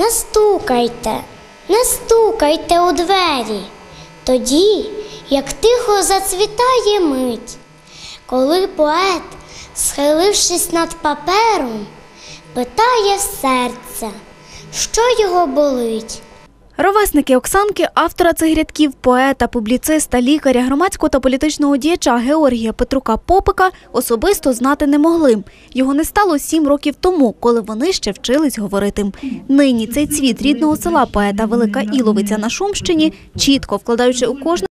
не стукайте у двері, тоді, як тихо зацвітає мить, коли поет, схилившись над папером, питає в серця, що його болить. Ровесники Оксанки, автора цих рядків, поета, публіциста, лікаря, громадського та політичного діяча Георгія Петрука-Попика особисто знати не могли. Його не стало 7 років тому, коли вони ще вчились говорити. Нині цей цвіт рідного села поета Велика Іловиця на Шумщині, чітко вкладаючи у кожне